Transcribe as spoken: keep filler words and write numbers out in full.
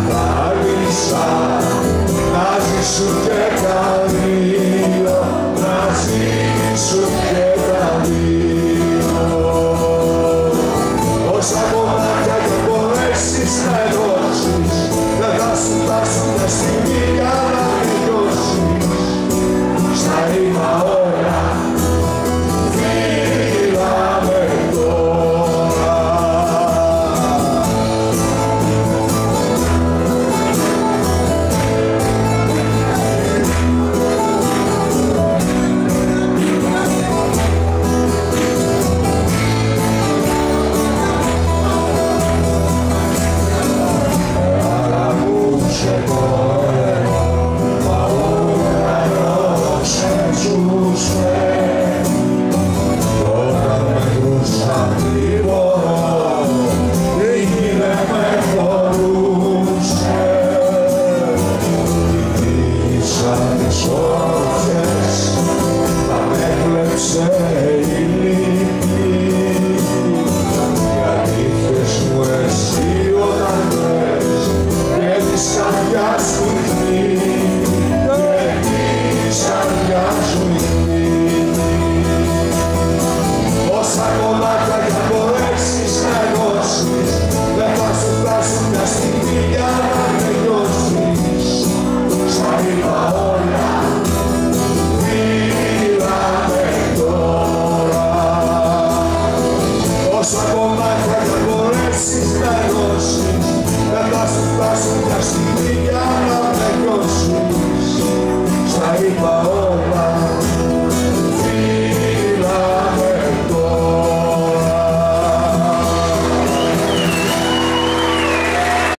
Αγάπησα να ζήσουν και τα δύο, να ζήσουν και τα δύο. Όσα κομμάτια και μπορέσεις να ενώσεις, δεν θα σου φτάσουν μια στιγμή για να τελειώσεις. Στα είπα όλα, φύγαμε τώρα. Όσα κομμάτια κι αν μπορέσεις να ενώσεις, δεν θα σου φτάσουν μια στιγμή για να τελειώσεις. Στα είπα όλα, φύγαμε τώρα. Όσα κομμάτια κι αν μπορέσεις να ενώσεις, δεν θα σου φτάσουν μια στιγμή για να τελειώσεις. Στα είπα όλα.